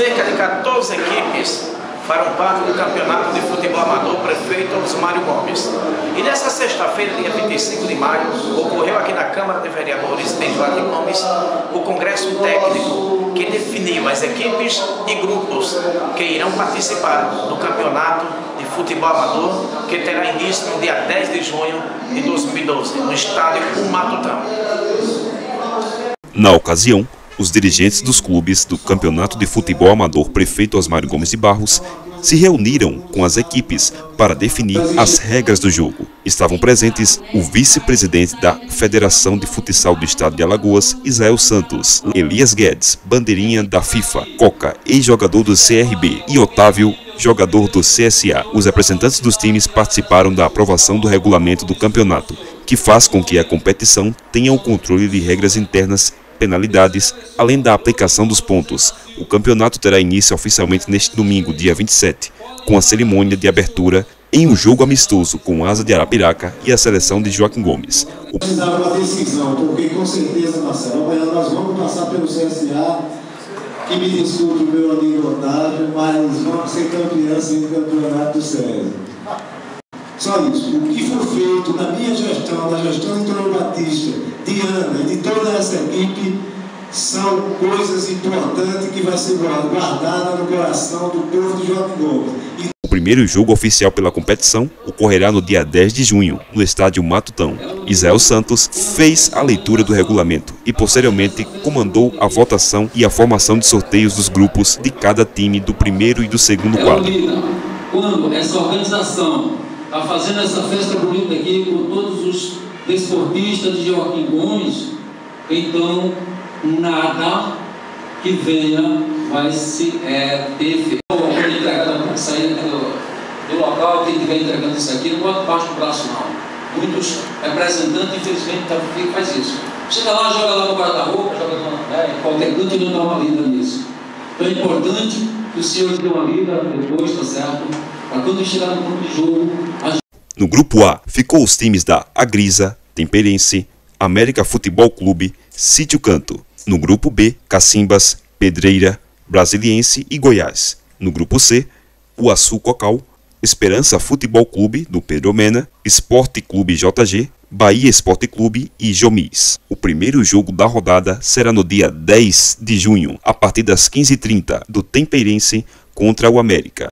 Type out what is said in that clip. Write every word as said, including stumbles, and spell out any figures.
Cerca de quatorze equipes farão parte do Campeonato de Futebol Amador Prefeito Osmário Gomes. E nessa sexta-feira, dia vinte e cinco de maio, ocorreu aqui na Câmara de Vereadores de Joaquim Gomes o Congresso Técnico que definiu as equipes e grupos que irão participar do Campeonato de Futebol Amador, que terá início no dia dez de junho de dois mil e doze, no estádio Matutão. Na ocasião, os dirigentes dos clubes do Campeonato de Futebol Amador Prefeito Osmário Gomes de Barros se reuniram com as equipes para definir as regras do jogo. Estavam presentes o vice-presidente da Federação de Futsal do Estado de Alagoas, Isael Santos, Elias Guedes, bandeirinha da FIFA, Coca, ex-jogador do C R B, e Otávio, jogador do C S A. Os representantes dos times participaram da aprovação do regulamento do campeonato, que faz com que a competição tenha o controle de regras internas, penalidades, além da aplicação dos pontos. O campeonato terá início oficialmente neste domingo, dia vinte e sete, com a cerimônia de abertura em um jogo amistoso com o Asa de Arapiraca e a seleção de Joaquim Gomes. O... Precisava uma decisão, porque com certeza, Marcelo, amanhã nós vamos passar pelo C S A, que me desculpe, meu amigo Otávio, mas vamos ser campeões sem campeonato do César. Só isso. O que foi feito na minha gestão, na gestão de Antônio Batista, de Ana e de toda essa equipe, são coisas importantes que vai ser guardada no coração do povo de Joaquim Gomes. E... O primeiro jogo oficial pela competição ocorrerá no dia dez de junho, no estádio Matutão. Isael Santos fez a leitura do regulamento e posteriormente comandou a votação e a formação de sorteios dos grupos de cada time do primeiro e do segundo quadro. Quando essa organização está fazendo essa festa bonita aqui com todos os desportistas de Joaquim Gomes, então nada que venha vai se é, ter quando entregando sair do, do local, quem estiver entregando isso aqui, não bota parte do braço não. Muitos representantes, infelizmente, tá, faz isso. Chega lá, joga lá no guarda-roupa, joga né, em qualquer canto e não dá uma lida nisso. Então é importante que o senhor dê uma lida depois, tá certo? Para quando chegar no grupo de jogo... A... No grupo A, ficou os times da Agrisa, Temperense, América Futebol Clube, Sítio Canto. No grupo B, Cacimbas, Pedreira, Brasiliense e Goiás. No grupo C, o Açu Cocal, Esperança Futebol Clube, do Pedro Mena, Esporte Clube J G, Bahia Esporte Clube e Jomis. O primeiro jogo da rodada será no dia dez de junho, a partir das quinze e trinta, do Temperense contra o América.